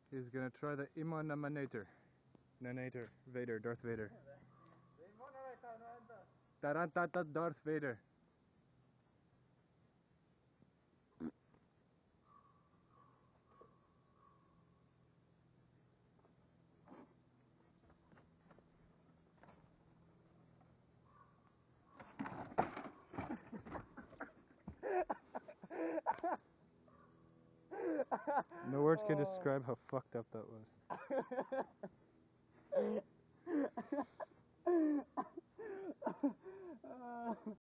He's gonna try the Imonator. Nanator. Vader. Darth Vader. Tarantata Darth Vader. No words can describe how fucked up that was.